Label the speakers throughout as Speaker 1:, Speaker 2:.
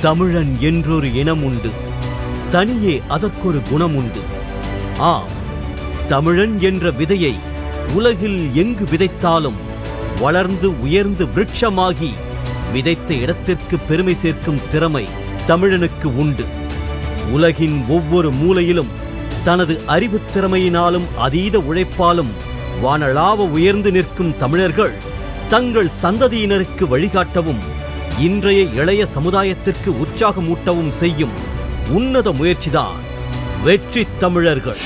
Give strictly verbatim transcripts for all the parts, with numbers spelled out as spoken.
Speaker 1: தமிழன் என்றொரு இனம் உண்டு, தனியே அதற்கொரு குணம் உண்டு. ஆம், தமிழன் என்ற விதையை உலகில் எங்கு விதைத்தாலும் வளர்ந்து உயர்ந்து விருட்சமாகி விதைத்த இடத்திற்கு பெருமை சேர்க்கும் திறமை தமிழனுக்கு உண்டு. உலகின் ஒவ்வொரு மூலையிலும் தனது அறிவுத் திறமையினாலும் அதீத உழைப்பாலும் வானளாவ உயர்ந்து நிற்கும் தமிழர்கள் தங்கள் சந்ததியினருக்கு வழிகாட்டவும் இன்றைய இளைய சமுதாயத்திற்கு உற்சாகமூட்டவும் செய்யும் உன்னத முயற்சிதான் வெற்றி தமிழர்கள்.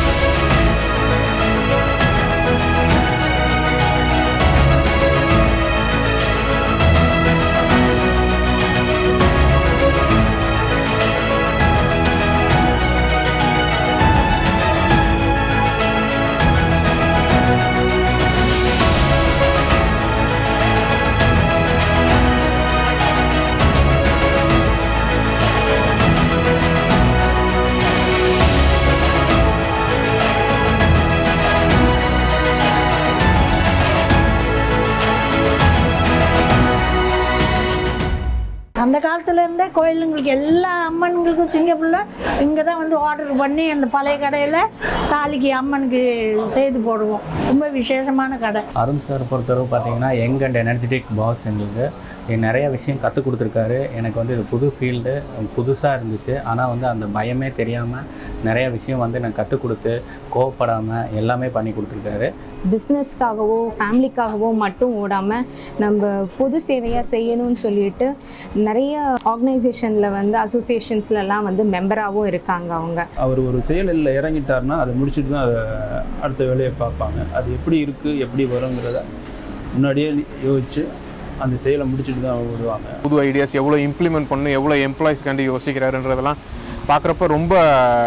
Speaker 2: அந்த காலத்துலேருந்தே கோயிலுங்களுக்கு எல்லா அம்மன்களுக்கும் சிங்கப்பூரில் இங்கே தான் வந்து ஆர்டர் பண்ணி அந்த பழைய கடையில் தாலிக்கு அம்மனுக்கு செய்து போடுவோம். ரொம்ப விசேஷமான கடை.
Speaker 3: அருண் சார் பொறுத்தளவு பார்த்தீங்கன்னா யங் அண்ட் எனர்ஜெட்டிக் பாஸ். எங்களுக்கு நிறைய விஷயம் கற்றுக் கொடுத்துருக்காரு. எனக்கு வந்து இது புது ஃபீல்டு, புதுசாக இருந்துச்சு. ஆனால் வந்து அந்த பயமே தெரியாமல் நிறைய விஷயம் வந்து எனக்கு கற்றுக் கொடுத்து கோவப்படாமல் எல்லாமே பண்ணி கொடுத்துருக்காரு.
Speaker 4: பிஸ்னஸ்க்காகவோ ஃபேமிலிக்காகவோ மட்டும் ஓடாமல் நம்ம பொது சேவையாக செய்யணும்னு சொல்லிட்டு நிறைய ஆர்கனைசேஷனில் வந்து அசோசியேஷன்ஸ்லலாம் வந்து மெம்பராகவும் இருக்காங்க. அவங்க
Speaker 5: அவர் ஒரு செயலில் இறங்கிட்டார்னா அதை முடிச்சுட்டு தான் அதை அடுத்த வேலையை பார்ப்பாங்க. அது எப்படி இருக்குது, எப்படி வருங்கிறத முன்னாடியே யோசிச்சு அந்த செயலை முடிச்சுட்டு தான் விடுவாங்க.
Speaker 6: புது ஐடியாஸ் எவ்வளோ இம்ப்ளிமெண்ட் பண்ணணும், எவ்வளோ எம்ப்ளாயிஸ்க்காண்டி யோசிக்கிறாருன்றதெல்லாம் பார்க்குறப்ப ரொம்ப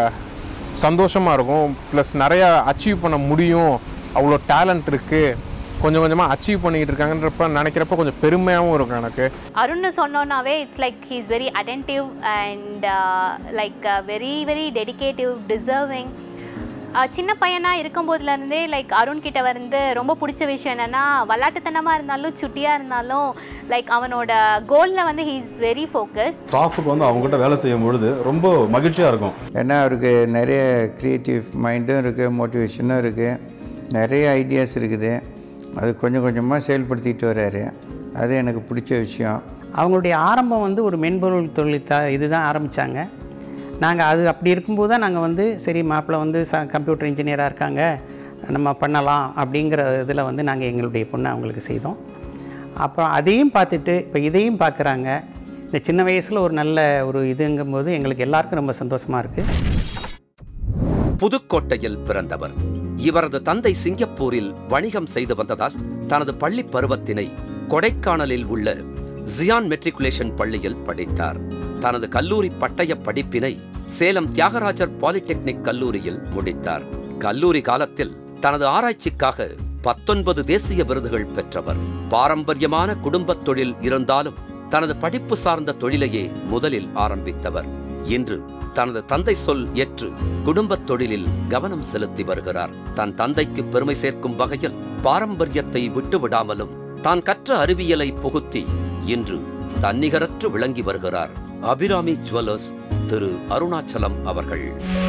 Speaker 6: சந்தோஷமாக இருக்கும். ப்ளஸ் நிறையா அச்சீவ் பண்ண முடியும், அவ்வளோ டேலண்ட் இருக்குது, கொஞ்சம் கொஞ்சமாக அச்சீவ் பண்ணிக்கிட்டு இருக்காங்கன்றப்ப நினைக்கிறப்ப கொஞ்சம் பெருமையாகவும் இருக்கும் எனக்கு.
Speaker 7: அருண்னு சொன்னோன்னாவே it's like he is very attentive and like very very dedicative, deserving. சின்ன பையனாக இருக்கும்போதுலேருந்தே லைக் அருண் கிட்ட வந்து ரொம்ப பிடிச்ச விஷயம் என்னென்னா, விளாட்டுத்தனமாக இருந்தாலும் சுட்டியாக இருந்தாலும் லைக் அவனோட கோலில் வந்து ஹீ இஸ் வெரி ஃபோக்கஸ்.
Speaker 8: ஸ்டாஃபுக்கு வந்து அவங்ககிட்ட வேலை செய்யும் பொழுது ரொம்ப மகிழ்ச்சியாக இருக்கும்.
Speaker 9: ஏன்னா அவருக்கு நிறைய க்ரியேட்டிவ் மைண்டும் இருக்குது, மோட்டிவேஷனும் இருக்குது, நிறைய ஐடியாஸ் இருக்குது. அது கொஞ்சம் கொஞ்சமாக செயல்படுத்திட்டு வர்றாரு. அது எனக்கு பிடிச்ச விஷயம்.
Speaker 10: அவங்களுடைய ஆரம்பம் வந்து ஒரு மென்பொருள் தொழில் த இதுதான் ஆரம்பித்தாங்க. நாங்கள் அது அப்படி இருக்கும்போது தான் நாங்கள் வந்து சரி மாப்பிள்ளை வந்து ச கம்ப்யூட்டர் இன்ஜினியராக இருக்காங்க, நம்ம பண்ணலாம் அப்படிங்கிற இதில் வந்து நாங்கள் எங்களுடைய பொண்ணை அவங்களுக்கு செய்தோம். அப்புறம் அதையும் பார்த்துட்டு இப்போ இதையும் பார்க்குறாங்க. இந்த சின்ன வயசில் ஒரு நல்ல ஒரு இதுங்கும்போது எங்களுக்கு எல்லாருக்கும் ரொம்ப சந்தோஷமாக இருக்குது.
Speaker 11: புதுக்கோட்டையில் பிறந்தவர். இவரது தந்தை சிங்கப்பூரில் வணிகம் செய்து வந்ததால் தனது பள்ளி பருவத்தினை கொடைக்கானலில் உள்ள ஜியான் மெட்ரிகுலேஷன் பள்ளியில் படித்தார். தனது கல்லூரி பட்டய படிப்பினை சேலம் தியாகராஜர் பாலிடெக்னிக் கல்லூரியில் முடித்தார். கல்லூரி காலத்தில் தனது ஆராய்ச்சிக்காக பத்தொன்பது தேசிய விருதுகள் பெற்றவர். பாரம்பரியமான குடும்பத் தொழில் இருந்தாலும் தனது படிப்பு சார்ந்த தொழிலையே முதலில் ஆரம்பித்தவர். இன்று தனது தந்தை சொல் ஏற்று குடும்பத் தொழிலில் கவனம் செலுத்தி வருகிறார். தன் தந்தைக்கு பெருமை சேர்க்கும் வகையில் பாரம்பரியத்தை விட்டுவிடாமலும் தான் கற்ற அறிவியலை புகுத்தி இன்று தன்னிகரற்று விளங்கி வருகிறார் அபிராமி ஜுவல்லர்ஸ் திரு அருணாச்சலம் அவர்கள்.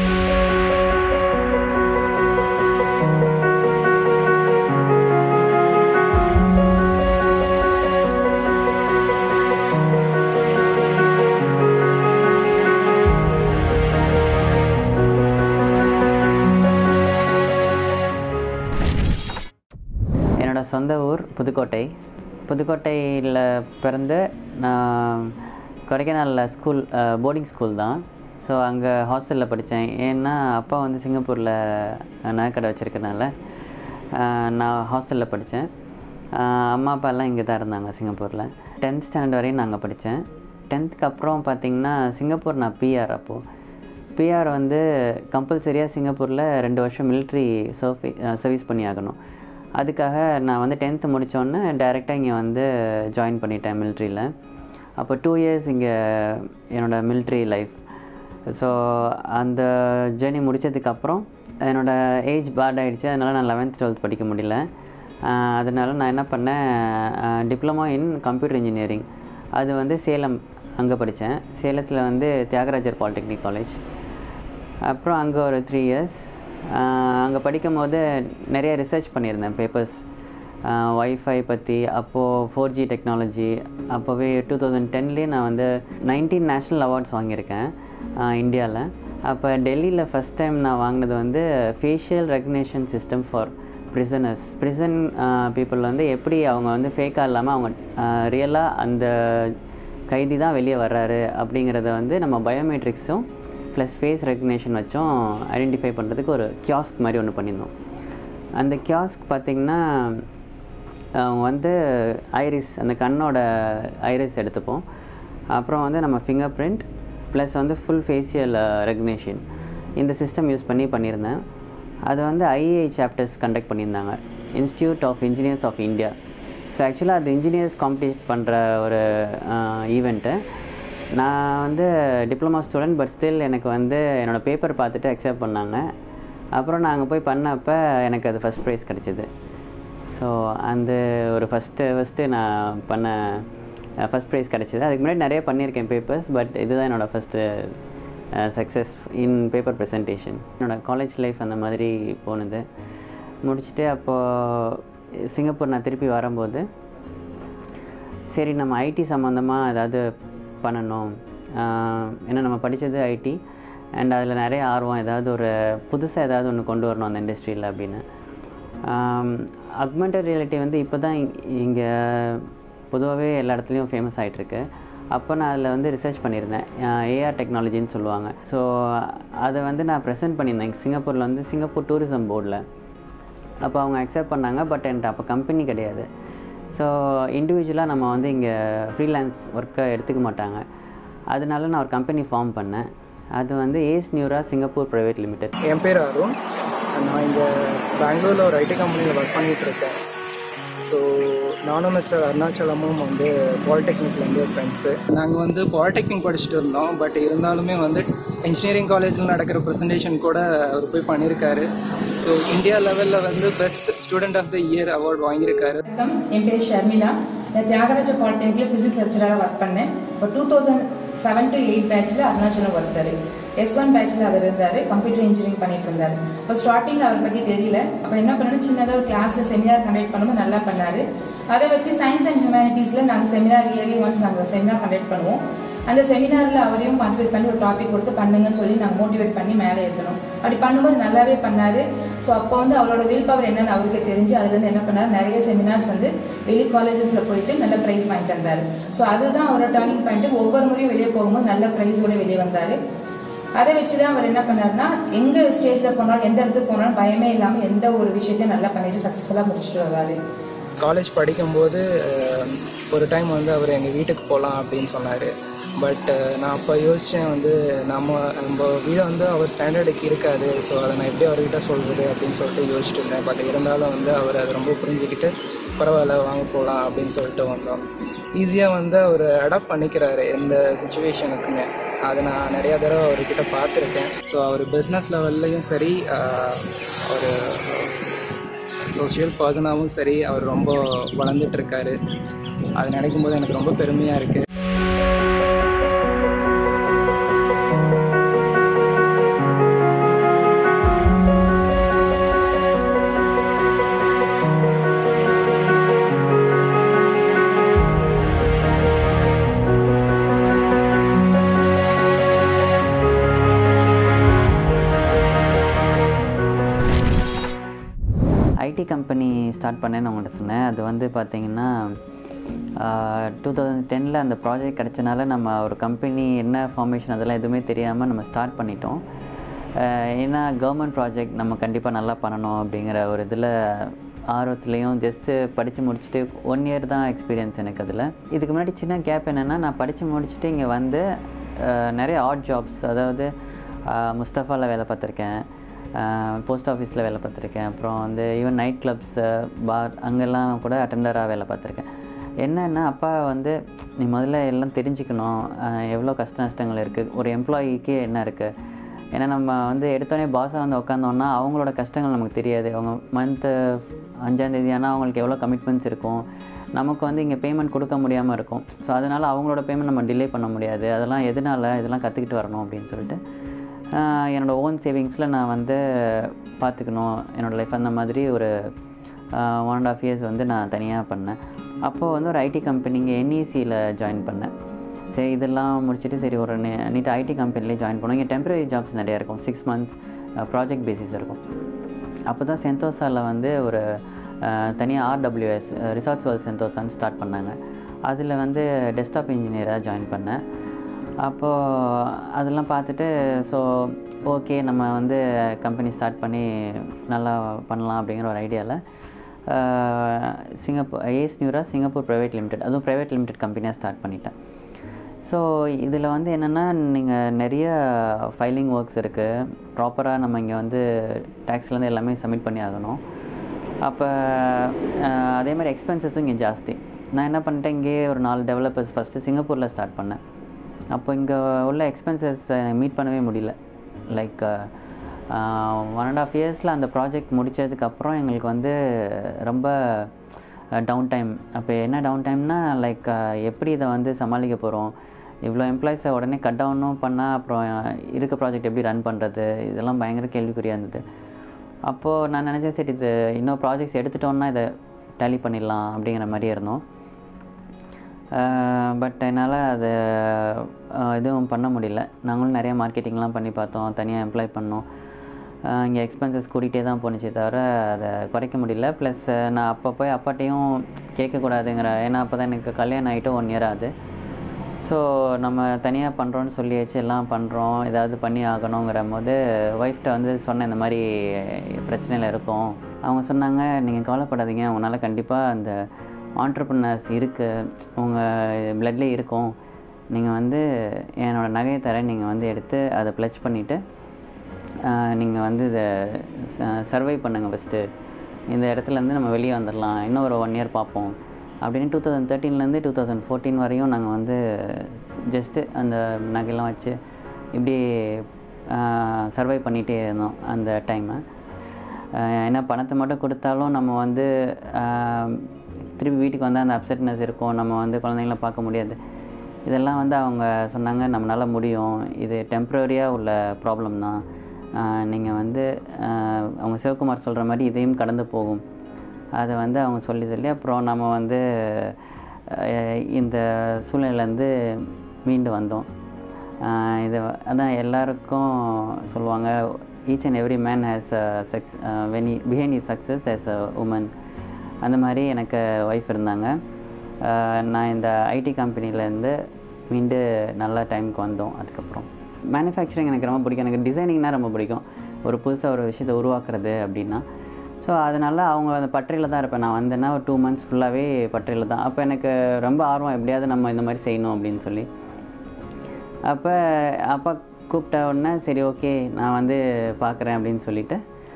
Speaker 12: என்னோடய சொந்த ஊர் புதுக்கோட்டை. புதுக்கோட்டையில் பிறந்து நான் கொடைக்கானலில் ஸ்கூல் போர்டிங் ஸ்கூல் தான். ஸோ அங்கே ஹாஸ்டலில் படித்தேன். ஏன்னா அப்பா வந்து சிங்கப்பூரில் நகைக்கடை வச்சுருக்கனால நான் ஹாஸ்டலில் படித்தேன். அம்மா அப்பா எல்லாம் இங்கே தான் இருந்தாங்க சிங்கப்பூரில். டென்த் ஸ்டாண்டர்ட் வரையும் நாங்கள் படித்தேன். டென்த்துக்கு அப்புறம் பார்த்திங்கன்னா சிங்கப்பூர் நான் பிஆர். அப்போது பிஆர் வந்து கம்பல்சரியாக சிங்கப்பூரில் ரெண்டு வருஷம் மிலிட்ரி சர்வீ சர்வீஸ் பண்ணி ஆகணும். அதுக்காக நான் வந்து டென்த்து முடித்தோன்னே டைரெக்டாக இங்கே வந்து ஜாயின் பண்ணிட்டேன் மிலிட்ரியில். அப்போ டூ இயர்ஸ் இங்கே என்னோடய மிலிட்ரி லைஃப். ஸோ அந்த ஜேர்னி முடித்ததுக்கப்புறம் என்னோடய ஏஜ் பேட் ஆகிடுச்சு. அதனால் நான் லெவன்த் டுவெல்த் படிக்க முடியல. அதனால் நான் என்ன பண்ணேன், டிப்ளமோ இன் கம்ப்யூட்டர் இன்ஜினியரிங். அது வந்து சேலம் அங்கே படித்தேன். சேலத்தில் வந்து தியாகராஜர் பாலிடெக்னிக் காலேஜ். அப்புறம் அங்கே ஒரு த்ரீ இயர்ஸ் அங்கே படிக்கும் போது நிறைய ரிசர்ச் பண்ணியிருந்தேன் பேப்பர்ஸ், ஒய்ஃபை பற்றி. அப்போது ஃபோர் ஜி டெக்னாலஜி அப்போவே டூ தௌசண்ட் டென்லேயே நான் வந்து நைன்டீன் நேஷ்னல் அவார்ட்ஸ் வாங்கியிருக்கேன் இந்தியாவில். அப்போ டெல்லியில் ஃபஸ்ட் டைம் நான் வாங்கினது வந்து facial recognition system for prisoners. Prison people வந்து எப்படி அவங்க வந்து ஃபேக்காக இல்லாமல் அவங்க ரியலாக அந்த கைதி தான் வெளியே வர்றாரு அப்படிங்கிறத வந்து நம்ம பயோமெட்ரிக்ஸும் ப்ளஸ் ஃபேஸ் ரெகக்னேஷன் வச்சும் ஐடென்டிஃபை பண்ணுறதுக்கு ஒரு கியாஸ்க் மாதிரி ஒன்று பண்ணியிருந்தோம். அந்த கியாஸ்க் பார்த்திங்கன்னா அவங்க வந்து ஐரிஸ், அந்த கண்ணோட ஐரிஸ் எடுத்துப்போம். அப்புறம் வந்து நம்ம ஃபிங்கர் பிரிண்ட் ப்ளஸ் வந்து ஃபுல் ஃபேஷியல் ரெகக்னேஷன் இந்த சிஸ்டம் யூஸ் பண்ணி பண்ணியிருந்தேன். அது வந்து ஐஏ சாப்டர்ஸ் கண்டக்ட் பண்ணியிருந்தாங்க, institute of engineers of India. So ஆக்சுவலாக அது இன்ஜினியர்ஸ் காம்படிட் பண்ணுற ஒரு ஈவெண்ட்டு. நான் வந்து டிப்ளமா ஸ்டூடெண்ட், பட் ஸ்டில் எனக்கு வந்து என்னோடய பேப்பர் பார்த்துட்டு அக்செப்ட் பண்ணாங்க. அப்புறம் நான் அங்கே போய் பண்ணப்போ எனக்கு அது ஃபஸ்ட் ப்ரைஸ் கிடச்சிது. ஸோ அந்த ஒரு ஃபஸ்ட்டு ஃபஸ்ட்டு நான் பண்ண ஃபஸ்ட் ப்ரைஸ் கிடச்சிது. அதுக்கு முன்னாடி நிறைய பண்ணியிருக்கேன் பேப்பர்ஸ், பட் இதுதான் என்னோடய first success in paper presentation. என்னோடய காலேஜ் லைஃப் அந்த மாதிரி போனது. முடிச்சுட்டு அப்போது சிங்கப்பூர் நான் திருப்பி வரும்போது சரி நம்ம ஐடி சம்மந்தமாக ஏதாவது பண்ணணும், ஏன்னா நம்ம படித்தது ஐடி அண்ட் அதில் நிறைய ஆர்வம், ஏதாவது ஒரு புதுசாக ஏதாவது ஒன்று கொண்டு வரணும் அந்த இண்டஸ்ட்ரியில் அப்படின்னு. அக்மெண்டட் ரியாலிட்டி வந்து இப்போ தான் இங்கே பொதுவாகவே எல்லா இடத்துலையும் ஃபேமஸ் ஆகிட்டுருக்கு. அப்போ நான் அதில் வந்து ரிசர்ச் பண்ணியிருந்தேன், ஏஆர் டெக்னாலஜின்னு சொல்லுவாங்க. ஸோ அதை வந்து நான் ப்ரெசென்ட் பண்ணியிருந்தேன் சிங்கப்பூரில் வந்து சிங்கப்பூர் டூரிசம் போர்டில். அப்போ அவங்க அக்செப்ட் பண்ணாங்க, பட் என்கிட்ட அப்போ கம்பெனி கிடையாது. ஸோ இண்டிவிஜுவலாக நம்ம வந்து இங்கே ஃப்ரீலான்ஸ் ஒர்க்கை எடுத்துக்க மாட்டாங்க. அதனால நான் ஒரு கம்பெனி ஃபார்ம் பண்ணேன். அது வந்து Ace Neura Singapore private limited.
Speaker 13: என் பேர் அருண். நான் இங்கே பெங்களூரில் ஒரு ஐடி கம்பெனியில் ஒர்க் பண்ணிகிட்ருக்கேன். ஸோ நானும் மிஸ்டர் அருணாச்சலமும் வந்து பாலிடெக்னிக்லேருந்து ஃப்ரெண்ட்ஸு. நாங்கள் வந்து பாலிடெக்னிக் படிச்சுட்டு இருந்தோம், பட் இருந்தாலுமே வந்து இன்ஜினியரிங் காலேஜில் நடக்கிற ப்ரெசன்டேஷன் கூட அவர் போய் பண்ணியிருக்காரு. ஸோ இந்தியா லெவலில் வந்து best student of the year award வாங்கியிருக்காரு.
Speaker 14: வணக்கம், என் பேர் ஷர்மிளா. நான் தியாகராஜ பாலிடெக்னிக்கில் ஃபிசிக்ஸ் லெக்சராக ஒர்க் பண்ணேன். இப்போ two thousand seven to eight பேட்சில் அருணாச்சலம் ஒருத்தர், எஸ் ஒன் பேட்சில் அவர் இருந்தார், கம்ப்யூட்டர் இன்ஜினியரிங் பண்ணிட்டு இருந்தார். இப்போ ஸ்டார்டிங் அவரை பற்றி தெரியல. அப்போ என்ன பண்ணணும், சின்னதாக ஒரு கிளாஸில் செமினார் கண்டக்ட் பண்ணும்போது நல்லா பண்ணார். அதை வச்சு சயின்ஸ் அண்ட் ஹியூமனிட்டிஸில் நாங்கள் செமினார் இயர்லி ஒன்ஸ் நாங்கள் செமினார் கண்டக்ட் பண்ணுவோம். அந்த செமினாரில் அவரையும் பார்ட்டிசிபேட் பண்ணி ஒரு டாபிக் கொடுத்து பண்ணுங்கன்னு சொல்லி நாங்கள் மோட்டிவேட் பண்ணி மேலே ஏற்றணும். அப்படி பண்ணும்போது நல்லாவே பண்ணார். ஸோ அப்போ வந்து அவரோட வில் பவர் என்னன்னு அவருக்கு தெரிஞ்சு அதுலேருந்து என்ன பண்ணார், நிறைய செமினார்ஸ் வந்து வெளி காலேஜஸில் போயிட்டு நல்ல ப்ரைஸ் வாங்கிட்டு வந்தார். ஸோ அதுதான் அவரோட டர்னிங் பாயிண்ட். ஒவ்வொரு முறையும் வெளியே போகும்போது நல்ல ப்ரைஸோட வெளியே வந்தார். அதை வச்சு தான் அவர் என்ன பண்ணார்னா, எங்கே ஸ்டேஜில் போனாலும் எந்த இடத்துக்கு போனாலும் பயமே இல்லாமல் எந்த ஒரு விஷயத்தையும் நல்லா பண்ணிட்டு சக்ஸஸ்ஃபுல்லாக முடிச்சுட்டு வருவார்.
Speaker 13: காலேஜ் படிக்கும்போது ஒரு டைம் வந்து அவர் எங்கள் வீட்டுக்கு போகலாம் அப்படின்னு சொன்னார். பட் நான் அப்போ யோசித்தேன் வந்து நம்ம நம்ம வீடு வந்து அவர் ஸ்டாண்டர்டுக்கு இருக்காது. ஸோ அதை நான் எப்படி அவர்கிட்ட சொல்கிறது அப்படின்னு சொல்லிட்டு யோசிச்சுட்டு இருந்தேன். பட் இருந்தாலும் வந்து அவர் அதை ரொம்ப புரிஞ்சுக்கிட்டு பரவாயில்ல வாங்க போகலாம் அப்படின்னு சொல்லிட்டு வந்தோம். ஈஸியாக வந்து அவர் அடாப்ட் பண்ணிக்கிறாரு எந்த சுச்சுவேஷனுக்குமே. அதை நான் நிறையா தடவை அவர்கிட்ட பார்த்துருக்கேன். ஸோ அவர் பிஸ்னஸ் லெவல்லையும் சரி, ஒரு சோஷியல் பர்சனாகவும் சரி, அவர் ரொம்ப வளர்ந்துட்டுருக்காரு. அது நினைக்கும் போது எனக்கு ரொம்ப பெருமையாக இருக்குது.
Speaker 12: ஐடி கம்பெனி ஸ்டார்ட் பண்ணேன்னு உங்கள்கிட்ட சொன்னேன். அது வந்து பார்த்திங்கன்னா டூ தௌசண்ட் டெனில் அந்த ப்ராஜெக்ட் கிடச்சனால நம்ம ஒரு கம்பெனி என்ன ஃபார்மேஷன் அதெல்லாம் எதுவுமே தெரியாமல் நம்ம ஸ்டார்ட் பண்ணிட்டோம். ஏன்னா கவர்மெண்ட் ப்ராஜெக்ட் நம்ம கண்டிப்பாக நல்லா பண்ணணும் அப்படிங்கிற ஒரு இதில் ஆர்வத்துலேயும் ஜஸ்ட்டு படித்து முடிச்சுட்டு ஒன் இயர் தான் எக்ஸ்பீரியன்ஸ் எனக்கு அதில். இதுக்கு முன்னாடி சின்ன கேப் என்னென்னா, நான் படித்து முடிச்சுட்டு இங்கே வந்து நிறைய ஆட் ஜாப்ஸ், அதாவது முஸ்தஃபாவில் வேலை பார்த்துருக்கேன், போஸ்ட் ஆஃபீஸில் வேலை பார்த்துருக்கேன், அப்புறம் வந்து ஈவன் நைட் கிளப்ஸ், பார் அங்கெல்லாம் கூட அட்டெண்டராக வேலை பார்த்துருக்கேன். என்னென்னா அப்பா வந்து நீ முதல்ல எல்லாம் தெரிஞ்சுக்கணும், எவ்வளோ கஷ்ட நஷ்டங்கள் இருக்குது, ஒரு எம்ப்ளாயிக்கு என்ன இருக்குது. ஏன்னா நம்ம வந்து எடுத்தோடனே பாஸாக வந்து உட்காந்தோன்னா அவங்களோட கஷ்டங்கள் நமக்கு தெரியாது. அவங்க மந்த்து அஞ்சாந்தேதி ஆனால் அவங்களுக்கு எவ்வளோ கமிட்மெண்ட்ஸ் இருக்கும், நமக்கு வந்து இங்கே பேமெண்ட் கொடுக்க முடியாமல் இருக்கும். ஸோ அதனால் அவங்களோட பேமெண்ட் நம்ம டிலே பண்ண முடியாது. அதெல்லாம் எதனால் இதெல்லாம் கற்றுக்கிட்டு வரணும் அப்படின்னு சொல்லிட்டு என்னோடய ஓன் சேவிங்ஸில் நான் வந்து பார்த்துக்கணும் என்னோடய லைஃப். அந்த மாதிரி ஒரு ஒன் அண்ட் ஆஃப் இயர்ஸ் வந்து நான் தனியாக பண்ணேன். அப்போது வந்து ஒரு ஐடி கம்பெனிங்க என்இசியில் ஜாயின் பண்ணேன். சரி இதெல்லாம் முடிச்சுட்டு சரி ஒரு நீட் ஐடி கம்பெனிலே ஜாயின் பண்ணோம். இங்கே டெம்பரரி ஜாப்ஸ் நிறையா இருக்கும், சிக்ஸ் மந்த்ஸ் ப்ராஜெக்ட் பேசிஸ் இருக்கும். அப்போ தான் சென்தோசாவில் வந்து ஒரு தனியாக ஆர்டபிள்யூஎஸ் ரிசார்ட்ஸ் வேர்ல்ட் சென்தோசான்னு ஸ்டார்ட் பண்ணாங்க. அதில் வந்து டெஸ்க்டாப் இன்ஜினியராக ஜாயின் பண்ணேன். அப்போது அதெல்லாம் பார்த்துட்டு ஸோ ஓகே நம்ம வந்து கம்பெனி ஸ்டார்ட் பண்ணி நல்லா பண்ணலாம் அப்படிங்கிற ஒரு ஐடியாவில் Singapore Ace Neura Singapore private limited, அதுவும் ப்ரைவேட் லிமிடெட் கம்பெனியாக ஸ்டார்ட் பண்ணிட்டேன். ஸோ இதில் வந்து என்னென்னா நீங்கள் நிறைய ஃபைலிங் ஒர்க்ஸ் இருக்குது. ப்ராப்பராக நம்ம இங்கே வந்து டேக்ஸ்லேருந்து எல்லாமே சப்மிட் பண்ணி ஆகணும். அப்போ அதே மாதிரி எக்ஸ்பென்சஸும் இங்கே ஜாஸ்தி. நான் என்ன பண்ணிட்டேன், இங்கேயே ஒரு நாலு டெவலப்பர்ஸ் ஃபஸ்ட்டு சிங்கப்பூரில் ஸ்டார்ட் பண்ணேன். அப்போ இங்கே உள்ள எக்ஸ்பென்சஸ் மீட் பண்ணவே முடியல. லைக் ஒன் அண்ட் ஆஃப் இயர்ஸில் அந்த ப்ராஜெக்ட் முடித்ததுக்கப்புறம் எங்களுக்கு வந்து ரொம்ப டவுன் டைம். அப்போ என்ன டவுன் டைம்னா லைக் எப்படி இதை வந்து சமாளிக்க போகிறோம், இவ்வளோ எம்ப்ளாயிஸை உடனே கட் டவுனும் பண்ணால் அப்புறம் இருக்க ப்ராஜெக்ட் எப்படி ரன் பண்ணுறது, இதெல்லாம் பயங்கர கேள்விக்குறியாக இருந்தது. அப்போது நான் நினச்சேன் சரி இது இன்னும் ப்ராஜெக்ட்ஸ் எடுத்துட்டோன்னா இதை டேலி பண்ணிடலாம் அப்படிங்கிற மாதிரி இருந்தோம். பட் என்னால் அதை எதுவும் பண்ண முடியல. நாங்களும் நிறைய மார்க்கெட்டிங்லாம் பண்ணி பார்த்தோம், தனியாக எம்ப்ளாய் பண்ணோம். இங்கே எக்ஸ்பென்சஸ் கூட்டிகிட்டே தான் போணுச்சே தவிர அதை குறைக்க முடியல. ப்ளஸ் நான் அப்போ போய் அப்பாட்டையும் கேட்கக்கூடாதுங்கிற, ஏன்னா அப்போ தான் எனக்கு கல்யாணம் ஆகிட்டு ஒன் இயர் ஆகுது. ஸோ நம்ம தனியாக பண்ணுறோன்னு சொல்லியாச்சு, எல்லாம் பண்ணுறோம், ஏதாவது பண்ணி ஆகணுங்கிற போது ஒய்ஃப்ட்ட வந்து சொன்னேன் இந்த மாதிரி பிரச்சனையில் இருக்கும். அவங்க சொன்னாங்க நீங்கள் கவலைப்படாதீங்க, உங்களால் கண்டிப்பாக அந்த ஆண்டர்ப்ரனர்ஸ் இருக்குது, உங்கள் பிளட்லேயே இருக்கும், நீங்கள் வந்து என்னோடய நகையை தரேன், நீங்கள் வந்து எடுத்து அதை ப்ளச் பண்ணிவிட்டு நீங்கள் வந்து இதை சர்வை பண்ணுங்கள் ஃபஸ்ட்டு, இந்த இடத்துலேருந்து நம்ம வெளியே வந்துடலாம், இன்னும் ஒரு ஒன் இயர் பார்ப்போம் அப்படின்னு டூ தௌசண்ட் தேர்ட்டீன்லேருந்து டூ தௌசண்ட் ஃபோர்டீன் வரையும் நாங்கள் வந்து ஜஸ்ட்டு அந்த நகையெல்லாம் வச்சு இப்படி சர்வை பண்ணிகிட்டே இருந்தோம் அந்த டைமை. ஏன்னா பணத்தை மட்டும் கொடுத்தாலும் நம்ம வந்து திருப்பி வீட்டுக்கு வந்தால் அந்த அப்செட்னஸ் இருக்கும், நம்ம வந்து குழந்தைங்கள பார்க்க முடியாது. இதெல்லாம் வந்து அவங்க சொன்னாங்க நம்மளால் முடியும், இது டெம்ப்ரரியாக உள்ள ப்ராப்ளம் தான், நீங்கள் வந்து அவங்க சிவகுமார் சொல்கிற மாதிரி இதையும் கடந்து போகும், அதை வந்து அவங்க சொல்லி சொல்லி அப்புறம் நம்ம வந்து இந்த சூழ்நிலையிலேருந்து மீண்டு வந்தோம். இது அதான் எல்லாருக்கும் சொல்லுவாங்க, each and every man has சக்ஸ் when behind is success there's a woman. அந்த மாதிரி எனக்கு ஒய்ஃப் இருந்தாங்க. நான் இந்த ஐடி கம்பெனிலேருந்து மீண்டு நல்ல டைமுக்கு வந்தோம். அதுக்கப்புறம் மேனுஃபேக்சரிங் எனக்கு ரொம்ப பிடிக்கும், எனக்கு டிசைனிங்னால் ரொம்ப பிடிக்கும், ஒரு புதுசாக ஒரு விஷயத்தை உருவாக்குறது அப்படின்னா. ஸோ அதனால் அவங்க அந்த பட்டறையில் தான் இருப்பேன். நான் வந்தேன்னா ஒரு டூ மந்த்ஸ் ஃபுல்லாகவே பட்டறையில் தான். அப்போ எனக்கு ரொம்ப ஆர்வம், எப்படியாவது நம்ம இந்த மாதிரி செய்யணும் அப்படின்னு சொல்லி. அப்போ அப்பா கூப்பிட்ட உடனே சரி ஓகே நான் வந்து பார்க்குறேன் அப்படின்னு சொல்லிவிட்டு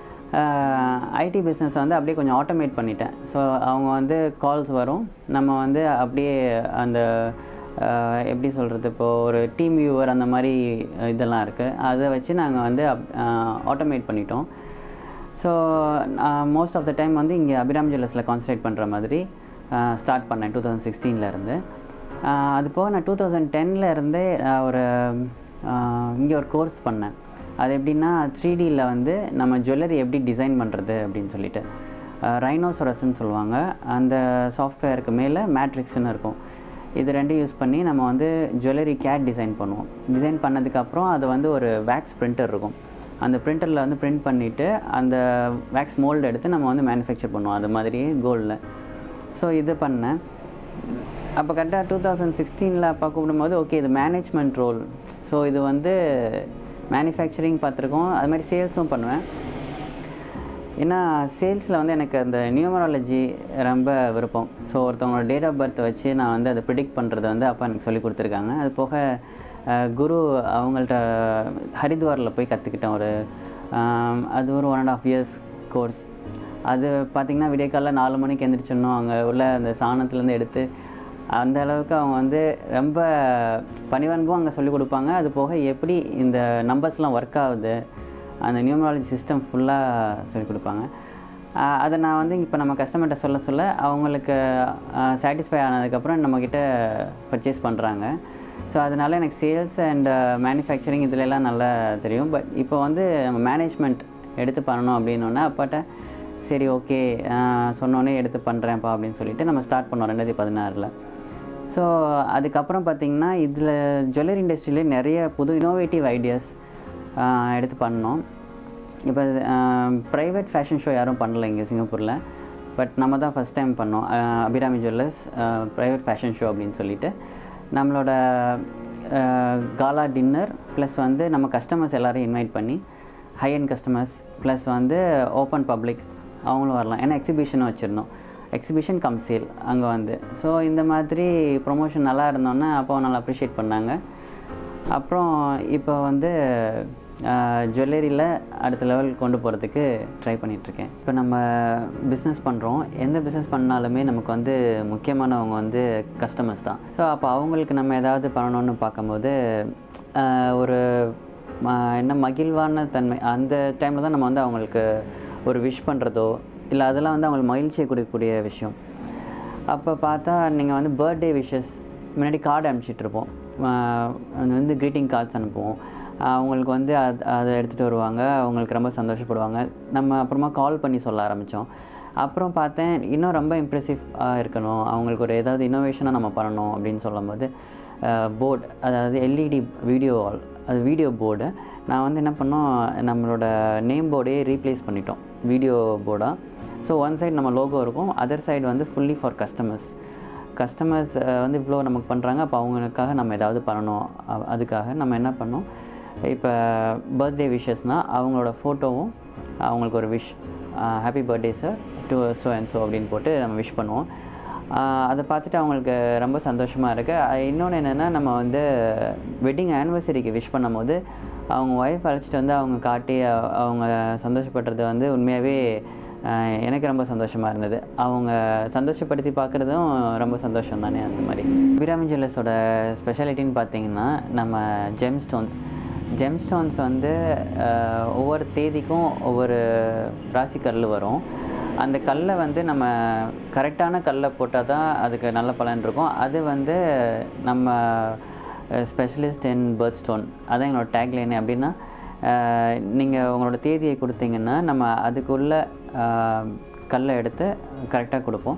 Speaker 12: ஐடி பிஸ்னஸ் வந்து அப்படியே கொஞ்சம் ஆட்டோமேட் பண்ணிட்டேன். ஸோ அவங்க வந்து கால்ஸ் வரும், நம்ம வந்து அப்படியே அந்த எப்படி சொல்கிறது, இப்போது ஒரு டீம் வியூவர் அந்த மாதிரி இதெல்லாம் இருக்குது, அதை வச்சு நாங்கள் வந்து ஆட்டோமேட் பண்ணிட்டோம். So most of the time வந்து இங்கே அபிராம் ஜுவல்லர்ஸில் கான்சன்ட்ரேட் பண்ணுற மாதிரி ஸ்டார்ட் பண்ணேன் டூ தௌசண்ட் சிக்ஸ்டீன்லேருந்து. அது போக நான் டூ தௌசண்ட் டென்லேருந்தே ஒரு இங்கே ஒரு கோர்ஸ் பண்ணேன். அது எப்படின்னா த்ரீ டியில் வந்து நம்ம ஜுவல்லரி எப்படி டிசைன் பண்ணுறது அப்படின்னு சொல்லிட்டு ரைனோசரஸ்ன்னு சொல்லுவாங்க. அந்த சாஃப்ட்வேருக்கு மேலே மேட்ரிக்ஸ்ன்னு இருக்கும். இது ரெண்டும் யூஸ் பண்ணி நம்ம வந்து ஜுவல்லரி கேட் டிசைன் பண்ணுவோம். டிசைன் பண்ணதுக்கப்புறம் அது வந்து ஒரு வேக்ஸ் பிரிண்டர் இருக்கும், அந்த பிரிண்டரில் வந்து பிரிண்ட் பண்ணிவிட்டு அந்த வேக்ஸ் மோல்டு எடுத்து நம்ம வந்து மேனுஃபேக்சர் பண்ணுவோம், அது மாதிரி கோல்டில். ஸோ இது பண்ணேன். அப்போ கரெக்டாக டூ தௌசண்ட் சிக்ஸ்டீனில் அப்போ கூப்பிடும்போது ஓகே இது மேனேஜ்மெண்ட் ரோல், ஸோ இது வந்து மேனுஃபேக்சரிங் பார்த்துருக்கோம், அது மாதிரி சேல்ஸும் பண்ணுவேன். ஏன்னா சேல்ஸில் வந்து எனக்கு அந்த நியூமராலஜி ரொம்ப விருப்பம். ஸோ ஒருத்தவங்களோட டேட் ஆஃப் பர்த்தை வச்சு நான் வந்து அதை ப்ரிடிக்ட் பண்ணுறது வந்து அப்போ எனக்கு சொல்லி கொடுத்துருக்காங்க. அது போக குரு அவங்கள்ட்ட ஹரித்வாரில் போய் கற்றுக்கிட்டேன். ஒரு அது ஒரு one and half years course. அது பார்த்திங்கன்னா விடிய காலைல நாலு மணிக்கு எழுந்திரிச்சிடணும், அங்கே உள்ள அந்த சாணத்துலேருந்து எடுத்து அந்த அளவுக்கு அவங்க வந்து ரொம்ப பணிவன்பும் அங்கே சொல்லிக் கொடுப்பாங்க. அது போக எப்படி இந்த நம்பர்ஸ்லாம் ஒர்க் ஆகுது, அந்த நியூமராலஜி சிஸ்டம் ஃபுல்லாக சொல்லிக் கொடுப்பாங்க. அதை நான் வந்து இப்போ நம்ம கஸ்டமர்கிட்ட சொல்ல சொல்ல அவங்களுக்கு சாட்டிஸ்ஃபை ஆனதுக்கப்புறம் நம்மக்கிட்ட பர்ச்சேஸ் பண்ணுறாங்க. ஸோ அதனால் எனக்கு சேல்ஸ் அண்ட் மேனுஃபேக்சரிங் இதிலெல்லாம் நல்லா தெரியும். பட் இப்போ வந்து நம்ம மேனேஜ்மெண்ட் எடுத்து பண்ணணும் அப்படின்னோடனே அப்பாட்ட சரி ஓகே சொன்னோன்னே எடுத்து பண்ணுறேன்ப்பா அப்படின்னு சொல்லிட்டு நம்ம ஸ்டார்ட் பண்ணோம் ரெண்டாயிரத்தி பதினாறில். ஸோ அதுக்கப்புறம் பார்த்திங்கன்னா இதில் ஜுவல்லரி இண்டஸ்ட்ரியிலே நிறைய புது இனோவேட்டிவ் ஐடியாஸ் எடுத்து பண்ணோம். இப்போ ப்ரைவேட் ஃபேஷன் ஷோ யாரும் பண்ணலை இங்கே சிங்கப்பூரில். பட் நம்ம தான் ஃபஸ்ட் டைம் பண்ணோம் Abirami jewellers private fashion show அப்படின்னு சொல்லிட்டு. நம்மளோட காலா டின்னர் ப்ளஸ் வந்து நம்ம கஸ்டமர்ஸ் எல்லோரையும் இன்வைட் பண்ணி ஹை அண்ட் கஸ்டமர்ஸ் ப்ளஸ் வந்து ஓப்பன் பப்ளிக் அவங்களும் வரலாம். ஏன்னா எக்ஸிபிஷனும் வச்சுருந்தோம், எக்ஸிபிஷன் கம் சேல் அங்கே வந்து. ஸோ இந்த மாதிரி ப்ரொமோஷன் நல்லா இருந்தோன்னே அப்போ நல்லா அப்ரிஷியேட் பண்ணாங்க. அப்புறம் இப்போ வந்து ஜுவல்லரியில் அடுத்த லெவல் கொண்டு போகிறதுக்கு ட்ரை பண்ணிகிட்ருக்கேன். இப்போ நம்ம பிஸ்னஸ் பண்ணுறோம், எந்த பிஸ்னஸ் பண்ணாலுமே நமக்கு வந்து முக்கியமானவங்க வந்து கஸ்டமர்ஸ் தான். ஸோ அப்போ அவங்களுக்கு நம்ம ஏதாவது பண்ணணுன்னு பார்க்கும்போது ஒரு என்ன மகிழ்வான தன்மை அந்த டைமில் தான் நம்ம வந்து அவங்களுக்கு ஒரு விஷ் பண்ணுறதோ இல்லை அதெல்லாம் வந்து அவங்களுக்கு மகிழ்ச்சியை கொடுக்கக்கூடிய விஷயம். அப்போ பார்த்தா நீங்கள் வந்து பர்த்டே விஷஸ் முன்னாடி கார்டு அனுப்பிச்சிட்ருப்போம், வந்து க்ரீட்டிங் கார்ட்ஸ் அனுப்புவோம். அவங்களுக்கு வந்து அது அதை எடுத்துகிட்டு வருவாங்க, அவங்களுக்கு ரொம்ப சந்தோஷப்படுவாங்க. நம்ம அப்புறமா கால் பண்ணி சொல்ல ஆரம்பித்தோம். அப்புறம் பார்த்தேன் இன்னும் ரொம்ப இம்ப்ரெசிவாக இருக்கணும், அவங்களுக்கு ஒரு ஏதாவது இன்னோவேஷனாக நம்ம பண்ணணும் அப்படின்னு சொல்லும் போது போர்டு, அதாவது எல்இடி வீடியோ வால், அது வீடியோ போர்டு நான் வந்து என்ன பண்ணோம் நம்மளோட நேம் போர்டே ரீப்ளேஸ் பண்ணிட்டோம் வீடியோ போர்டாக. ஸோ ஒன் சைடு நம்ம லோகோ இருக்கும், அதர் சைடு வந்து ஃபுல்லி ஃபார் கஸ்டமர்ஸ். கஸ்டமர்ஸ் வந்து இவ்வளோ நமக்கு பண்ணுறாங்க, அப்போ அவங்களுக்காக நம்ம ஏதாவது பண்ணணும். அதுக்காக நம்ம என்ன பண்ணோம், இப்போ பர்த்டே விஷஸ்னால் அவங்களோட ஃபோட்டோவும் அவங்களுக்கு ஒரு wish, happy birthday sir to so and so அப்படின்னு போட்டு நம்ம விஷ் பண்ணுவோம். அதை பார்த்துட்டு அவங்களுக்கு ரொம்ப சந்தோஷமாக இருக்குது. இன்னொன்று என்னென்னா நம்ம வந்து வெட்டிங் ஆனிவர்சரிக்கு விஷ் பண்ணும் போது அவங்க ஒய்ஃப் அழைச்சிட்டு வந்து அவங்க காட்டி அவங்க சந்தோஷப்படுறது வந்து உண்மையாகவே எனக்கு ரொம்ப சந்தோஷமாக இருந்தது. அவங்க சந்தோஷப்படுத்தி பார்க்குறதும் ரொம்ப சந்தோஷம் தானே. அந்த மாதிரி அபிராமி ஜுவல்லர்ஸோட ஸ்பெஷாலிட்டின்னு பார்த்திங்கன்னா நம்ம ஜெம் ஸ்டோன்ஸ் ஜெம் ஸ்டோன்ஸ் வந்து ஒவ்வொரு தேதிக்கும் ஒவ்வொரு ராசி கல் வரும். அந்த கல்லை வந்து நம்ம கரெக்டான கல்லை போட்டால் தான் அதுக்கு நல்ல பலன் இருக்கும். அது வந்து நம்ம ஸ்பெஷலிஸ்ட் இன் பர்த் ஸ்டோன், அதான் எங்களோட டேக்லைனே. அப்படின்னா நீங்கள் உங்களோட தேதியை கொடுத்தீங்கன்னா நம்ம அதுக்குள்ளே கல்லை எடுத்து கரெக்டாக கொடுப்போம்.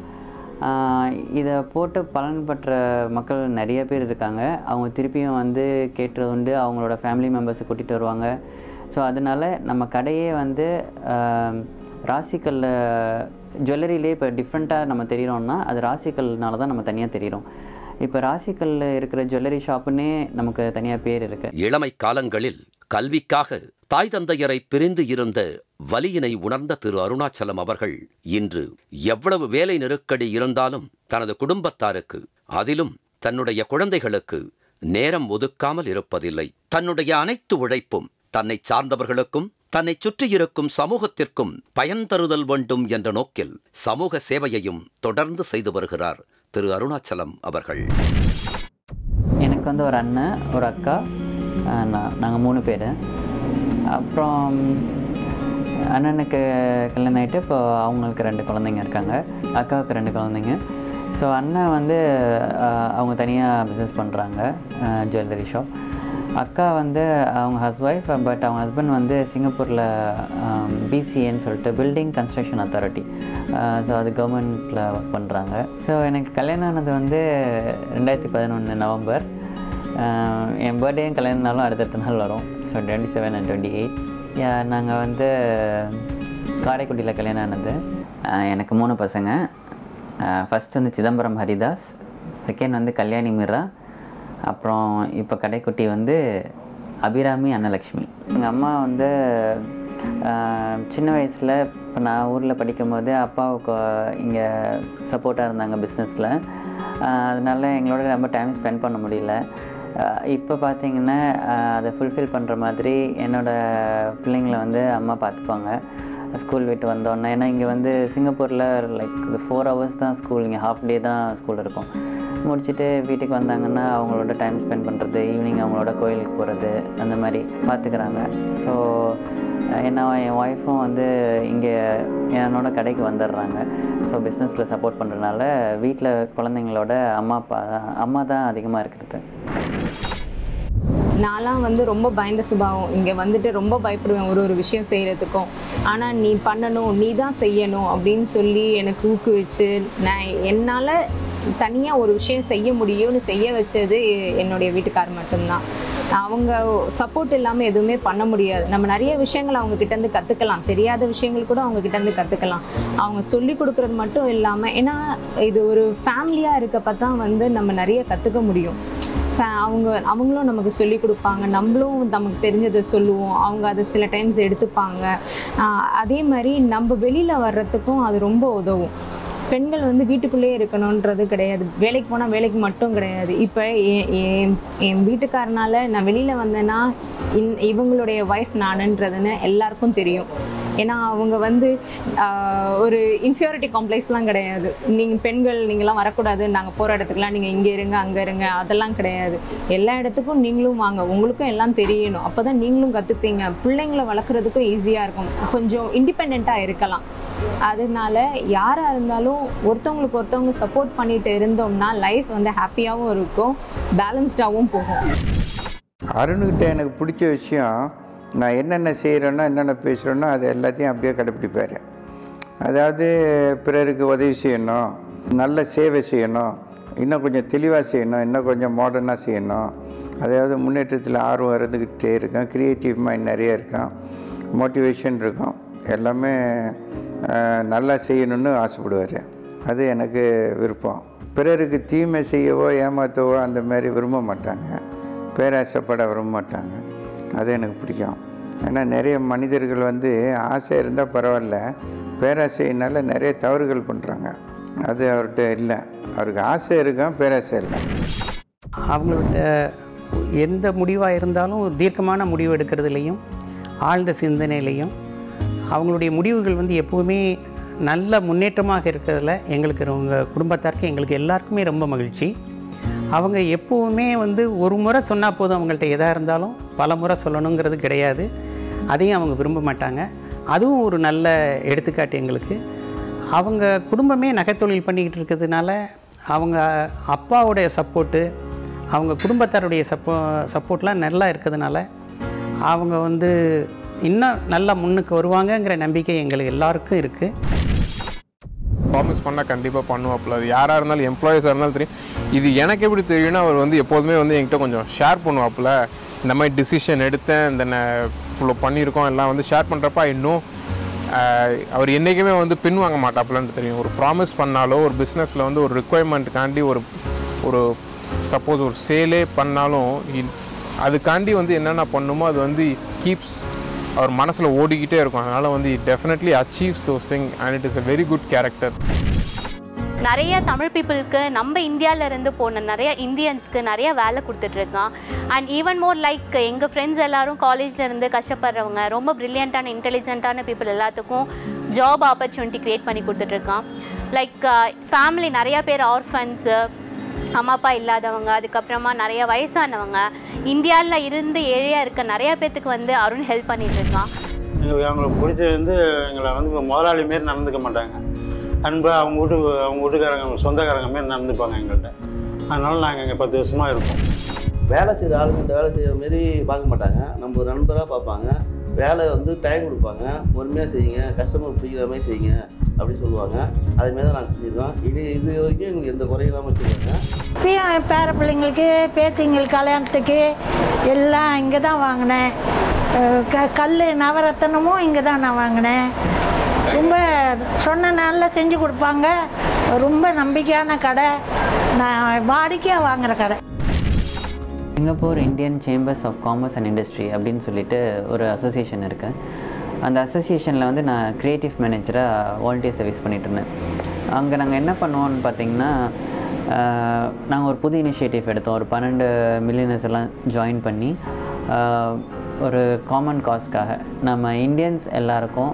Speaker 12: இதை போட்டு பலன் பெற்ற மக்கள் நிறைய பேர் இருக்காங்க. அவங்க திருப்பியும் வந்து கேட்டது உண்டு, அவங்களோட ஃபேமிலி மெம்பர்ஸை கூட்டிகிட்டு வருவாங்க. ஸோ அதனால் நம்ம கடையே வந்து ராசிக்கல் ஜுவல்லரியிலே இப்போ டிஃப்ரெண்ட்டாக நம்ம தெரிகிறோம்னா அது ராசிக்கல்னால தான் நம்ம தனியாக தெரிகிறோம். இப்போ ராசிக்கல் இருக்கிற ஜுவல்லரி ஷாப்புன்னே நமக்கு தனியாக பேர் இருக்குது.
Speaker 11: இளமை காலங்களில் கல்விக்காக தாய் தந்தையரை பிரிந்து இருந்த வலியினை உணர்ந்த திரு அருணாச்சலம் அவர்கள் இன்று எவ்வளவு வேலை நெருக்கடி இருந்தாலும் தனது குடும்பத்தாருக்கு, அதிலும் தன்னுடைய குழந்தைகளுக்கு நேரம் ஒதுக்காமல் இருப்பதில்லை. தன்னுடைய அனைத்து உழைப்பும் தன்னை சார்ந்தவர்களுக்கும் தன்னை சுற்றியிருக்கும் சமூகத்திற்கும் பயன் தருதல் வேண்டும் என்ற நோக்கில் சமூக சேவையையும் தொடர்ந்து செய்து வருகிறார் திரு அருணாச்சலம் அவர்கள்.
Speaker 12: எனக்கு வந்து ஒரு அண்ணன், ஒரு அக்கா, நாங்கள் மூணு பேர். அப்புறம் அண்ணனுக்கு கல்யாணம் ஆகிட்டு இப்போ அவங்களுக்கு ரெண்டு குழந்தைங்க இருக்காங்க, அக்காவுக்கு ரெண்டு குழந்தைங்க. ஸோ அண்ணன் வந்து அவங்க தனியாக பிஸ்னஸ் பண்ணுறாங்க, ஜுவல்லரி ஷாப். அக்கா வந்து அவங்க ஹஸ் ஒய்ஃப், பட் அவங்க ஹஸ்பண்ட் வந்து சிங்கப்பூரில் பிசிஏன்னு சொல்லிட்டு பில்டிங் கன்ஸ்ட்ரக்ஷன் அத்தாரிட்டி, ஸோ அது கவர்மெண்ட்டில் ஒர்க் பண்ணுறாங்க. ஸோ எனக்கு கல்யாணம் ஆனது வந்து ரெண்டாயிரத்தி பதினொன்று நவம்பர். என் பர்த்டேயும் கல்யாணம்னாலும் அடுத்தடுத்த நாள் வரும். So twenty seven and twenty eight நாங்கள் வந்து காரைக்குடியில் கல்யாணம் ஆனது. எனக்கு மூணு பசங்க. ஃபஸ்ட் வந்து சிதம்பரம் ஹரிதாஸ், செகண்ட் வந்து கல்யாணி மீரா, அப்புறம் இப்போ கடைக்குட்டி வந்து அபிராமி அன்னலக்ஷ்மி. எங்கள் அம்மா வந்து சின்ன வயசில் இப்போ நான் ஊரில் படிக்கும்போது அப்பாவுக்கு இங்கே சப்போர்ட்டாக இருந்தாங்க பிஸ்னஸில். அதனால எங்களோட ரொம்ப டைம் ஸ்பெண்ட் பண்ண முடியல. இப்போ பார்த்திங்கன்னா அதை ஃபுல்ஃபில் பண்ணுற மாதிரி என்னோடய பிள்ளைங்களை வந்து அம்மா பார்த்துப்பாங்க. ஸ்கூல் விட்டு வந்தோன்னே. ஏன்னா இங்கே வந்து சிங்கப்பூரில் லைக் இது ஃபோர் ஹவர்ஸ் தான் ஸ்கூல், இங்கே ஹாஃப் டே தான் ஸ்கூல் இருக்கும். முடிச்சுட்டு வீட்டுக்கு வந்தாங்கன்னா அவங்களோட டைம் ஸ்பெண்ட் பண்ணுறது, ஈவினிங் அவங்களோட கோயிலுக்கு போகிறது, அந்த மாதிரி பார்த்துக்கிறாங்க. ஸோ என்ன என் ஒய்ஃபும் வந்து இங்கே என்னோட கடைக்கு வந்துடுறாங்க. ஸோ பிஸ்னஸில் சப்போர்ட் பண்ணுறதுனால வீட்டில் குழந்தைங்களோட அம்மா அப்பா அம்மா தான் அதிகமாக இருக்கிறது.
Speaker 4: நான்லாம் வந்து ரொம்ப பயந்த சுபாவம், இங்கே வந்துட்டு ரொம்ப பயப்படுவேன் ஒரு ஒரு விஷயம் செய்கிறதுக்கும். ஆனால் நீ பண்ணணும், நீ தான் செய்யணும் அப்படின்னு சொல்லி எனக்கு ஊக்குவிச்சு நான் என்னால் தனியாக ஒரு விஷயம் செய்ய முடியும்னு செய்ய வச்சது என்னுடைய வீட்டுக்கார் மட்டும்தான். அவங்க சப்போர்ட் இல்லாமல் எதுவுமே பண்ண முடியாது. நம்ம நிறைய விஷயங்கள் அவங்க கிட்டேருந்து கற்றுக்கலாம், தெரியாத விஷயங்கள் கூட அவங்க கிட்டேருந்து கற்றுக்கலாம். அவங்க சொல்லி கொடுக்குறது மட்டும் இல்லாமல், ஏன்னா இது ஒரு ஃபேமிலியாக இருக்கப்போ தான் வந்து நம்ம நிறைய கற்றுக்க முடியும். அவங்க அவங்களும் நமக்கு சொல்லி கொடுப்பாங்க, நம்மளும் நமக்கு தெரிஞ்சதை சொல்லுவோம், அவங்க அதை சில டைம்ஸ் எடுத்துப்பாங்க. அதே மாதிரி நம்ம வெளியில் வர்றதுக்கும் அது ரொம்ப உதவும். பெண்கள் வந்து வீட்டுக்குள்ளேயே இருக்கணுன்றது கிடையாது, வேலைக்கு போனால் வேலைக்கு மட்டும் கிடையாது. இப்போ என் என் வீட்டுக்காரனால் நான் வெளியில் வந்தேன்னா இன் இவங்களுடைய ஒய்ஃப் நானுன்றதுன்னு எல்லாருக்கும் தெரியும். ஏன்னா அவங்க வந்து ஒரு இன்ஃபியாரிட்டி காம்ப்ளெக்ஸ்லாம் கிடையாது. நீங்கள் பெண்கள் நீங்களாம் வரக்கூடாது, நாங்கள் போகிற இடத்துக்குலாம் நீங்கள் இங்கே இருங்க அங்கே இருங்க அதெல்லாம் கிடையாது. எல்லா இடத்துக்கும் நீங்களும் வாங்க, உங்களுக்கும் எல்லாம் தெரியணும், அப்போ தான் நீங்களும் கற்றுப்பீங்க. பிள்ளைங்களை வளர்க்குறதுக்கும் ஈஸியாக இருக்கும், கொஞ்சம் இண்டிபெண்ட்டாக இருக்கலாம். அதனால யாராக இருந்தாலும் ஒருத்தவங்களுக்கு ஒருத்தவங்க சப்போர்ட் பண்ணிட்டு இருந்தோம்னா லைஃப் வந்து ஹாப்பியாகவும் இருக்கும், பேலன்ஸ்டாகவும் போகும்.
Speaker 9: அருண்கிட்ட எனக்கு பிடிச்ச விஷயம், நான் என்னென்ன செய்கிறேனோ என்னென்ன பேசுகிறேனோ அது எல்லாத்தையும் அப்படியே கடைப்பிடிப்பார். அதாவது பிறருக்கு உதவி செய்யணும், நல்ல சேவை செய்யணும், இன்னும் கொஞ்சம் தெளிவாக செய்யணும், இன்னும் கொஞ்சம் மாடர்னாக செய்யணும். அதாவது முன்னேற்றத்தில் ஆர்வம் இருந்துக்கிட்டே இருக்கும், க்ரியேட்டிவ் மைண்ட் நிறைய இருக்கும், மோட்டிவேஷன் இருக்கும், எல்லாமே நல்லா செய்யணும்னு ஆசைப்படுவார். அது எனக்கு விருப்பம். பிறருக்கு தீமை செய்யவோ ஏமாற்றவோ அந்த மாதிரி விரும்ப மாட்டாங்க, பேராசைப்பட விரும்ப மாட்டாங்க. அது எனக்கு பிடிக்கும். ஏன்னா நிறைய மனிதர்கள் வந்து ஆசை இருந்தால் பரவாயில்ல, பேராசையினால் நிறைய தவறுகள் பண்ணுறாங்க. அது அவர்கிட்ட இல்லை, அவருக்கு ஆசை இருக்கும், பேராசை இல்லை.
Speaker 10: அவங்களோட எந்த முடிவாக இருந்தாலும் தீர்க்கமான முடிவு எடுக்கிறதுலையும் ஆழ்ந்த சிந்தனையிலையும் அவங்களுடைய முடிவுகள் வந்து எப்போவுமே நல்ல முன்னேற்றமாக இருக்கிறதுல எங்களுக்கு உங்கள் குடும்பத்தாருக்கு எங்களுக்கு எல்லாருக்குமே ரொம்ப மகிழ்ச்சி. அவங்க எப்போவுமே வந்து ஒரு முறை சொன்னால் போதும், அவங்கள்ட்ட எதாக இருந்தாலும் பல முறை சொல்லணுங்கிறது கிடையாது, அதையும் அவங்க விரும்ப மாட்டாங்க. அதுவும் ஒரு நல்ல எடுத்துக்காட்டு எங்களுக்கு. அவங்க குடும்பமே நகைத்தொழில் பண்ணிக்கிட்டு இருக்கிறதுனால அவங்க அப்பாவுடைய சப்போர்ட்டு, அவங்க குடும்பத்தாருடைய சப்போ சப்போர்ட்லாம் நல்லா இருக்கிறதுனால அவங்க வந்து இன்னும் நல்லா முன்னுக்கு வருவாங்கங்கிற நம்பிக்கை எங்களுக்கு எல்லாருக்கும் இருக்குது.
Speaker 6: ப்ராமிஸ் பண்ணால் கண்டிப்பாக பண்ணுவாப்புல. அது யாராக இருந்தாலும், எம்ப்ளாயீஸாக இருந்தாலும் தெரியும். இது எனக்கு எப்படி தெரியும்னா, அவர் வந்து எப்போதுமே வந்து என்கிட்ட கொஞ்சம் ஷேர் பண்ணுவாப்புல. இந்த மாதிரி டிசிஷன் எடுத்தேன், இந்த இவ்வளோ பண்ணியிருக்கோம் எல்லாம் வந்து ஷேர் பண்ணுறப்ப இன்னும் அவர் என்றைக்குமே வந்து பின் வாங்க மாட்டாப்புலன்னு தெரியும். ஒரு ப்ராமிஸ் பண்ணாலோ, ஒரு பிஸ்னஸில் வந்து ஒரு ரிக்குவயர்மெண்ட்டுக்காண்டி ஒரு ஒரு சப்போஸ் ஒரு சேலே பண்ணாலும் அதுக்காண்டி வந்து என்னென்ன பண்ணுமோ அது வந்து கீப்ஸ் அவர் மனசில் ஓடிக்கிட்டே இருக்கும். அதனால் வந்து definitely achieves those thing and it is a very good character.
Speaker 7: நிறைய தமிழ் பீப்புளுக்கு நம்ம இந்தியாவிலேருந்து போன நிறைய இந்தியன்ஸ்க்கு நிறைய வேலை கொடுத்துட்ருக்கான். அண்ட் ஈவன் மோர் லைக் எங்கள் ஃப்ரெண்ட்ஸ் எல்லோரும் காலேஜ்லேருந்து கஷ்டப்படுறவங்க, ரொம்ப ப்ரில்லியண்ட்டான இன்டெலிஜென்ட்டான பீப்புள் எல்லாத்துக்கும் ஜாப் ஆப்பர்ச்சுனிட்டி க்ரியேட் பண்ணி கொடுத்துட்ருக்கான். லைக் ஃபேமிலி நிறையா பேர் ஆர்ஃபன்ஸு, அம்மா அப்பா இல்லாதவங்க, அதுக்கப்புறமா நிறைய வயசானவங்க, இந்தியாவில் இருந்து ஏழையாக இருக்க நிறையா பேர்த்துக்கு வந்து அருண் ஹெல்ப் பண்ணிகிட்ருக்கான்.
Speaker 15: எங்களுக்கு அவங்களுக்கு பிடிச்சது வந்து எங்களை வந்து முதலாளி மாரி நடந்துக்க மாட்டாங்க, அன்பாக அவங்க வீட்டு அவங்க வீட்டுக்காரங்க சொந்தக்காரங்க மாரி நடந்துப்பாங்க எங்கள்கிட்ட. அதனால் நாங்கள் இங்கே பத்து வருஷமாக இருக்கோம்.
Speaker 16: வேலை செய்கிற ஆளுங்கிட்ட வேலை செய்கிற மாரி பார்க்க மாட்டாங்க, நம்ம ஒரு நண்பராக பார்ப்பாங்க. வேலை வந்து டைம் கொடுப்பாங்க, பொறுமையாக செய்யுங்க, கஸ்டமர் பிடிக்கிற மாதிரி செய்யுங்க அப்படி சொல்லுவாங்க. அதுமாரி தான் நாங்கள் செஞ்சுருக்கோம். இது இது வரைக்கும் எங்களுக்கு எந்த குறையும் இல்லாமல் வச்சுருக்காங்க.
Speaker 2: இப்பயும் பேர பிள்ளைங்களுக்கு பேத்திங்களுக்கு கல்யாணத்துக்கு எல்லாம் இங்கே தான் வாங்கினேன். க கல் நவரத்தனமும் இங்கே தான் நான் வாங்கினேன். ரொம்ப சொன்ன நாளில் செஞ்சு கொடுப்பாங்க. ரொம்ப நம்பிக்கையான கடை, நான் வாடிக்கையாக வாங்குகிற கடை.
Speaker 12: Singapore Indian chambers of commerce and industry அப்படின்னு சொல்லிட்டு ஒரு அசோசியேஷன் இருக்குது. அந்த அசோசியேஷனில் வந்து நான் க்ரியேட்டிவ் மேனேஜராக வாலண்டியர் சர்வீஸ் பண்ணிகிட்ருந்தேன். அங்கே நாங்கள் என்ன பண்ணுவோன்னு பார்த்திங்கன்னா, நாங்கள் ஒரு புது இனிஷியேட்டிவ் எடுத்தோம். ஒரு பன்னெண்டு மில்லியனர்ஸ் எல்லாம் ஜாயின் பண்ணி ஒரு காமன் காஸ்க்காக நம்ம இந்தியன்ஸ் எல்லாருக்கும்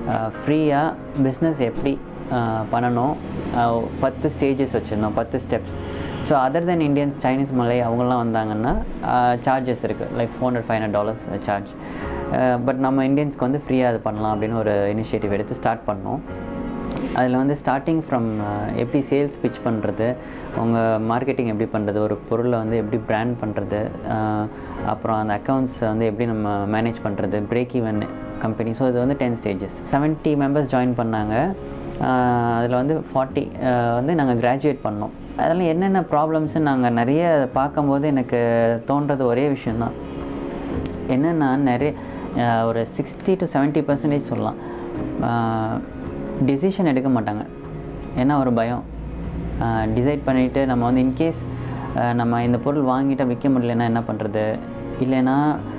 Speaker 12: ஃப்ரீயாக பிஸ்னஸ் எப்படி பண்ணணும், பத்து ஸ்டேஜஸ் வச்சுருந்தோம், பத்து steps. So other then Indians, Chinese, Malay அவங்களாம் வந்தாங்கன்னா சார்ஜஸ் இருக்குது, like four hundred five hundred dollars charge. But நம்ம இந்தியன்ஸ்க்கு வந்து ஃப்ரீயாக அது பண்ணலாம் அப்படின்னு ஒரு இனிஷியேட்டிவ் எடுத்து ஸ்டார்ட் பண்ணோம். அதில் வந்து ஸ்டார்டிங் ஃப்ரம் எப்படி சேல்ஸ் பிச் பண்ணுறது, உங்கள் மார்க்கெட்டிங் எப்படி பண்ணுறது, ஒரு பொருளை வந்து எப்படி பிராண்ட் பண்ணுறது, அப்புறம் அந்த அக்கௌண்ட்ஸ் வந்து எப்படி நம்ம மேனேஜ் பண்ணுறது, பிரேக் ஈவன் கம்பெனி. ஸோ இது வந்து ten stages. Seventy members join பண்ணாங்க. அதில் வந்து ஃபார்ட்டி வந்து நாங்கள் கிராஜுவேட் பண்ணோம். அதெல்லாம் என்னென்ன ப்ராப்ளம்ஸு நாங்கள் நிறைய பார்க்கும்போது எனக்கு தோன்றது ஒரே விஷயந்தான் என்னென்னா, நிறைய ஒரு சிக்ஸ்டி டு செவன்ட்டி பர்சன்டேஜ் சொல்லலாம் டிசிஷன் எடுக்க மாட்டாங்க. ஏன்னா ஒரு பயம், டிசைட் பண்ணிவிட்டு நம்ம வந்து இன்கேஸ் நம்ம இந்த பொருள் வாங்கிட்டால் விற்க முடியலன்னா என்ன பண்ணுறது, இல்லைன்னா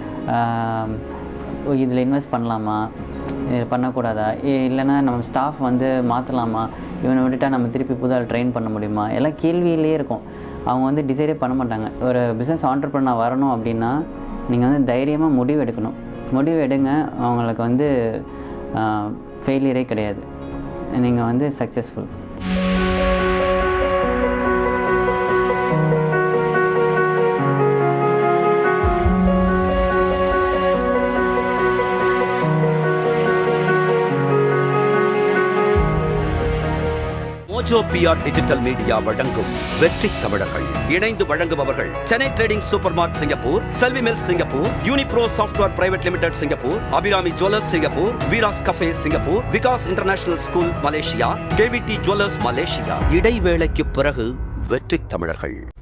Speaker 12: இதில் இன்வெஸ்ட் பண்ணலாமா, இது பண்ணக்கூடாதா, இல்லைன்னா நம்ம ஸ்டாஃப் வந்து மாற்றலாமா, இவனை விட்டுட்டால் நம்ம திருப்பி புதுசாக ட்ரெயின் பண்ண முடியுமா, எல்லாம் கேள்வியிலே இருக்கும். அவங்க வந்து டிசைடே பண்ண மாட்டாங்க. ஒரு பிஸ்னஸ் ஆண்டர்ப்ரனர் வரணும் அப்படின்னா நீங்கள் வந்து தைரியமாக முடிவு எடுக்கணும். முடிவு எடுங்க, அவங்களுக்கு வந்து ஃபெயிலியரே கிடையாது, நீங்கள் வந்து successful.
Speaker 11: Mojo PR digital media வழங்கும் வெற்றி தமிழர்கள். இணைந்து வழங்குபவர்கள் Chennai trading super mart Singapore, Selvi mills Singapore, Unipro software private limited Singapore, Abirami jewellers Singapore, Veeras cafe Singapore, Vikas international school Malaysia, KVD jewellers Malaysia. இடைவேளைக்கு பிறகு வெற்றி தமிழர்கள்.